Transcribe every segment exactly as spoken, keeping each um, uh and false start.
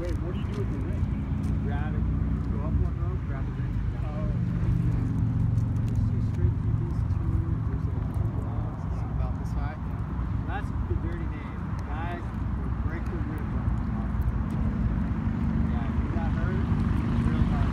Wait, what do you do with the ring? Grab it, go up one rope, grab the ring. Oh. Just see straight through these two. There's like two logs. It's about this high. That's the dirty name. Guys will break the ribs on the top. Yeah, if you got hurt, it's real hard.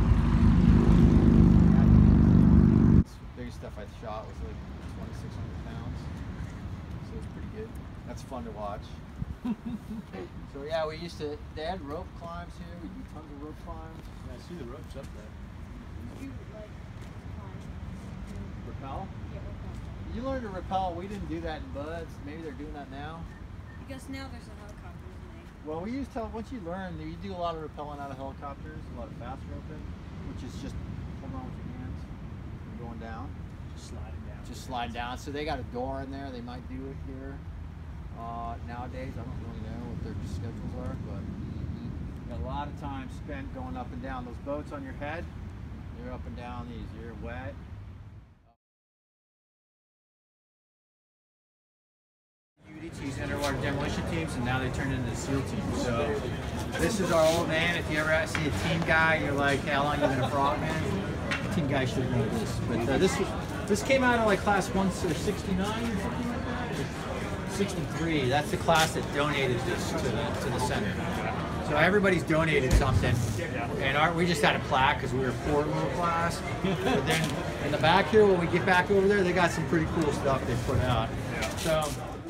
Yeah, the biggest stuff I shot was like twenty-six hundred pounds. So it's pretty good. That's fun to watch. So yeah, we used to, they had rope climbs here. We do tons of rope climbs. Yeah, I see the ropes up there. You like climb. Rappel? Yeah, okay. You learned to rappel. We didn't do that in Buds. Maybe they're doing that now. Because now there's a helicopter, isn't there? Well, we used to, once you learn, you do a lot of rappelling out of helicopters, a lot of fast roping, which is just holding on with your hands and going down. Just sliding down. Just slide down. So they got a door in there. They might do it here. Uh, nowadays, I don't really know what their schedules are, but you got a lot of time spent going up and down. Those boats on your head, you're up and down these. You're wet. Units, these underwater demolition teams, and now they turned into the SEAL teams. So this is our old man. If you ever see a team guy, you're like, how long you been a frogman? The team guy should know this. But uh, this was, this came out of like class one or sixty-nine or something like that. sixty-three. That's the class that donated this to the to the center. So everybody's donated something, and our, we just had a plaque because we were a poor little class. But then in the back here, when we get back over there, they got some pretty cool stuff they put out. So.